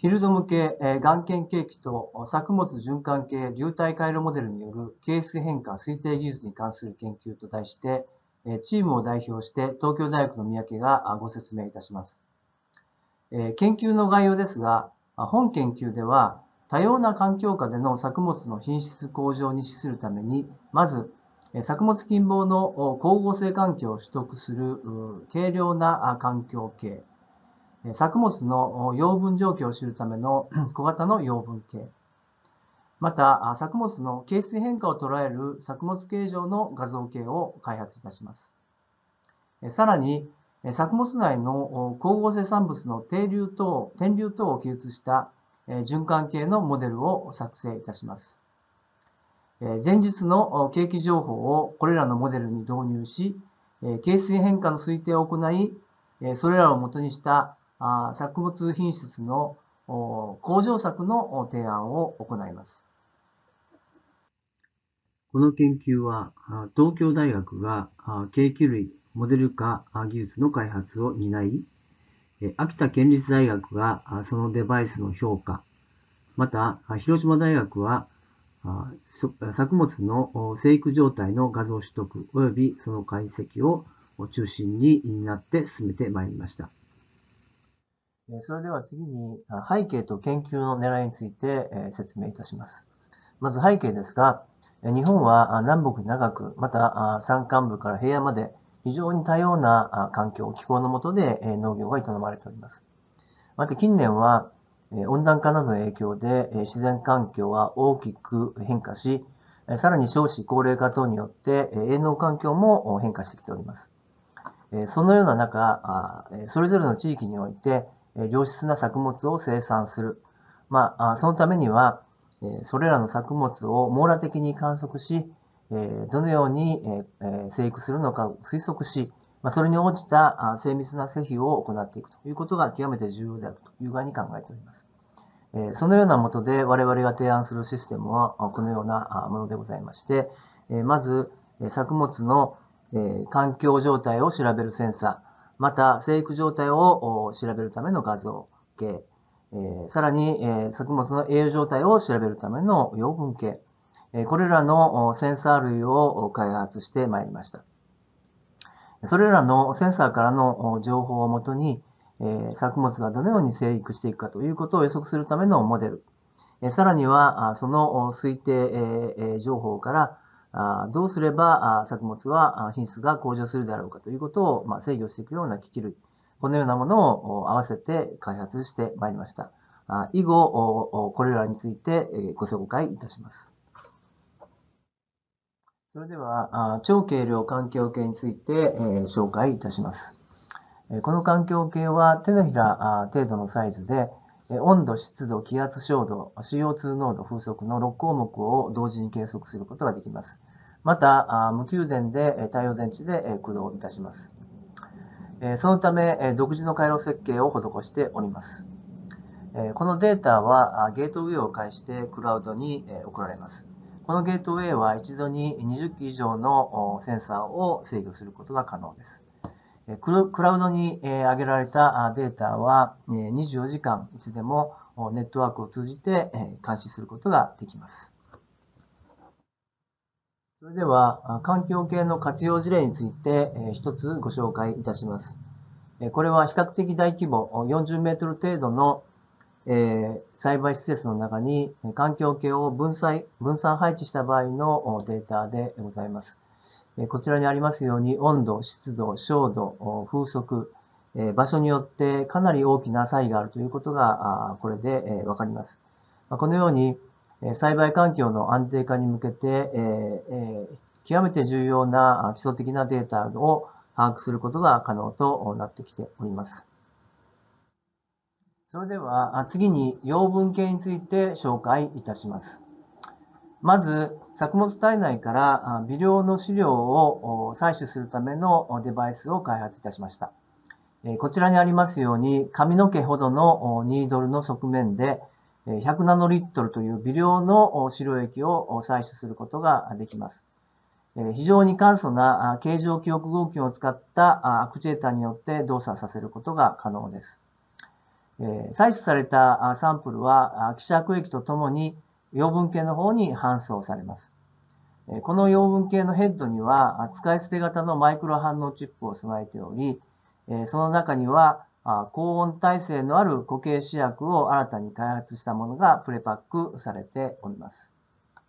フィールド向けがん検計器と作物循環系流体回路モデルによる形質変化推定技術に関する研究と題して、チームを代表して東京大学の三宅がご説明いたします。研究の概要ですが、本研究では多様な環境下での作物の品質向上に資するために、まず作物近傍の光合成環境を取得する軽量な環境系、作物の養分状況を知るための小型の養分計、また作物の形質変化を捉える作物形状の画像計を開発いたします。さらに、作物内の光合成産物の天流等を記述した循環系のモデルを作成いたします。前述の景気情報をこれらのモデルに導入し、形質変化の推定を行い、それらを元にした作物品質の向上策の提案を行います。 この研究は、東京大学が計器類モデル化技術の開発を担い、秋田県立大学がそのデバイスの評価、また、広島大学は作物の生育状態の画像取得及びその解析を中心になって進めてまいりました。 それでは次に背景と研究の狙いについて説明いたします。まず背景ですが、日本は南北に長く、また山間部から平野まで非常に多様な環境、気候の下で農業が営まれております。また近年は温暖化などの影響で自然環境は大きく変化し、さらに少子高齢化等によって営農環境も変化してきております。そのような中、それぞれの地域において良質な作物を生産する。そのためには、それらの作物を網羅的に観測し、どのように生育するのかを推測し、それに応じた精密な施肥を行っていくということが極めて重要であるというふうに考えております。そのようなもとで我々が提案するシステムはこのようなものでございまして、まず作物の環境状態を調べるセンサー、また生育状態を調べるための画像系、さらに作物の栄養状態を調べるための養分系、これらのセンサー類を開発してまいりました。それらのセンサーからの情報をもとに、作物がどのように生育していくかということを予測するためのモデル。さらには、その推定情報からどうすれば作物は品質が向上するであろうかということを制御していくような機器類。このようなものを合わせて開発してまいりました。以後、これらについてご紹介いたします。それでは、超軽量環境計について紹介いたします。この環境計は手のひら程度のサイズで、温度、湿度、気圧、照度、CO2 濃度、風速の6項目を同時に計測することができます。また、無給電で太陽電池で駆動いたします。そのため、独自の回路設計を施しております。このデータはゲートウェイを介してクラウドに送られます。このゲートウェイは一度に20機以上のセンサーを制御することが可能です。クラウドに上げられたデータは24時間いつでもネットワークを通じて監視することができます。それでは環境系の活用事例について一つご紹介いたします。これは比較的大規模40メートル程度の栽培施設の中に環境系を分散配置した場合のデータでございます。こちらにありますように温度、湿度、照度、風速、場所によってかなり大きな差異があるということがこれでわかります。このように栽培環境の安定化に向けて極めて重要な基礎的なデータを把握することが可能となってきております。それでは次に養分系について紹介いたします。まず、作物体内から微量の飼料を採取するためのデバイスを開発いたしました。こちらにありますように、髪の毛ほどのニードルの側面で100ナノリットルという微量の飼料液を採取することができます。非常に簡素な形状記憶合金を使ったアクチュエーターによって動作させることが可能です。 採取されたサンプルは希釈液とともに養分計の方に搬送されます。この養分計のヘッドには使い捨て型のマイクロ反応チップを備えており、その中には高温耐性のある固形試薬を新たに開発したものがプレパックされております。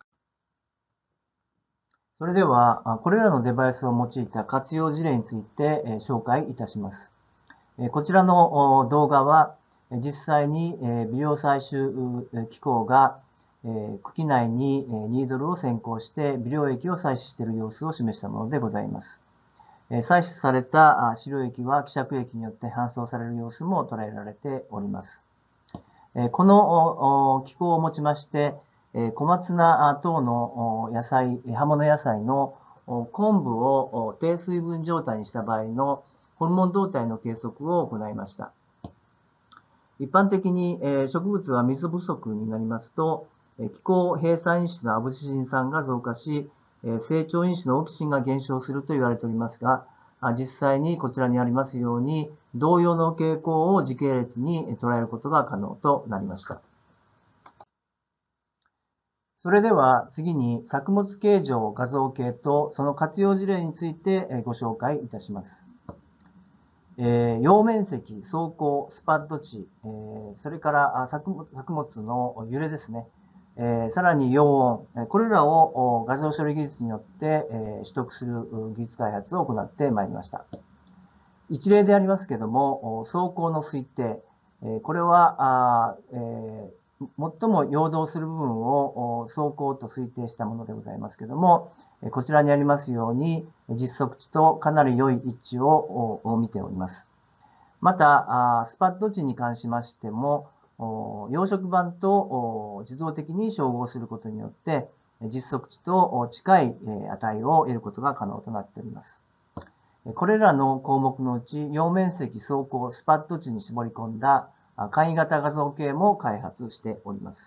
それでは、これらのデバイスを用いた活用事例について紹介いたします。こちらの動画は、実際に微量採取機構が茎内にニードルを先行して微量液を採取している様子を示したものでございます。採取された飼料液は希釈液によって搬送される様子も捉えられております。この機構をもちまして、小松菜等の野菜、葉物野菜の昆布を低水分状態にした場合のホルモン動態の計測を行いました。一般的に植物は水不足になりますと、気候閉鎖因子のアブシシン酸が増加し、成長因子のオキシンが減少すると言われておりますが、実際にこちらにありますように、同様の傾向を時系列に捉えることが可能となりました。それでは次に作物形状画像系とその活用事例についてご紹介いたします。葉面積、走行、スパッド値、それから作物の揺れですね。さらに陽音、これらを画像処理技術によって取得する技術開発を行ってまいりました。一例でありますけども、走行の推定、これは最も陽動する部分を走行と推定したものでございますけども、こちらにありますように実測値とかなり良い一致を見ております。また、スパッド値に関しましても、養殖板と自動的に照合することによって、実測値と近い値を得ることが可能となっております。これらの項目のうち、葉面積、走行、スパッド値に絞り込んだ簡易型画像系も開発しております。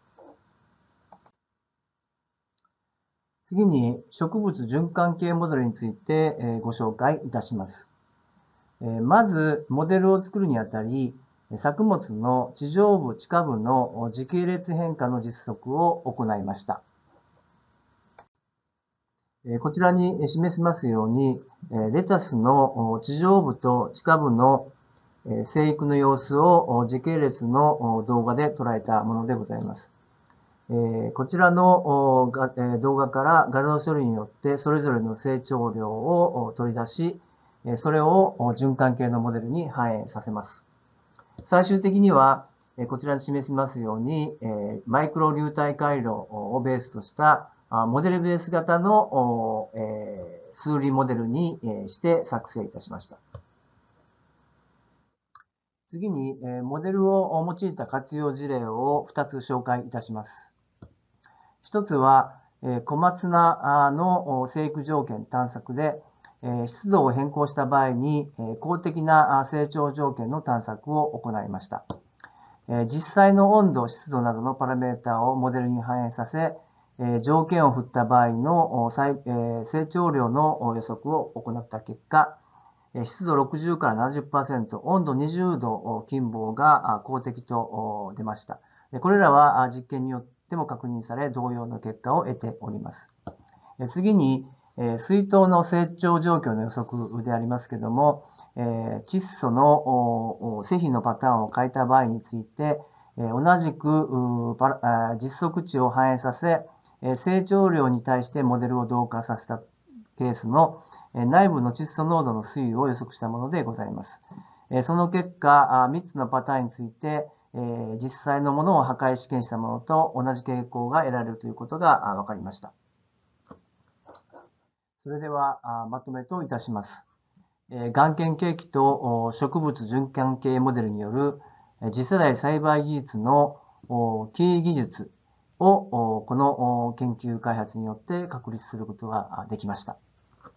次に、植物循環系モデルについてご紹介いたします。まず、モデルを作るにあたり、作物の地上部、地下部の時系列変化の実測を行いました。こちらに示しますように、レタスの地上部と地下部の生育の様子を時系列の動画で捉えたものでございます。こちらの動画から画像処理によってそれぞれの成長量を取り出し、それを循環系のモデルに反映させます。最終的には、こちらに示しますように、マイクロ流体回路をベースとしたモデルベース型の数理モデルにして作成いたしました。次に、モデルを用いた活用事例を2つ紹介いたします。1つは、小松菜の生育条件探索で、湿度を変更した場合に公的な成長条件の探索を行いました。実際の温度、湿度などのパラメータをモデルに反映させ、条件を振った場合の成長量の予測を行った結果、湿度60から 70%、温度20度近傍が公的と出ました。これらは実験によっても確認され、同様の結果を得ております。次に、水筒の成長状況の予測でありますけれども、窒素の施肥のパターンを変えた場合について、同じく実測値を反映させ、成長量に対してモデルを同化させたケースの内部の窒素濃度の推移を予測したものでございます。その結果、3つのパターンについて、実際のものを破壊試験したものと同じ傾向が得られるということが分かりました。それではまとめといたします。眼見計器と植物循環系モデルによる次世代栽培技術のキー技術をこの研究開発によって確立することができました。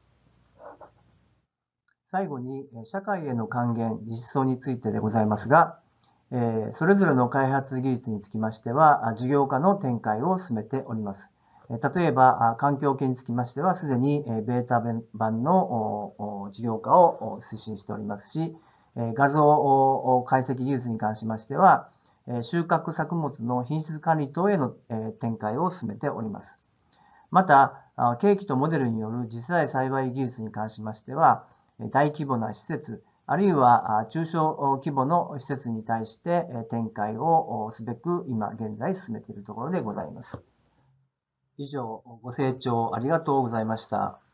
最後に社会への還元、実装についてでございますが、それぞれの開発技術につきましては事業化の展開を進めております。例えば、環境系につきましては、すでにベータ版の事業化を推進しておりますし、 画像解析技術に関しましては、収穫作物の品質管理等への展開を進めております。また、ケーキとモデルによる次世代栽培技術に関しましては、大規模な施設、あるいは中小規模の施設に対して展開をすべく今現在進めているところでございます。以上、ご清聴ありがとうございました。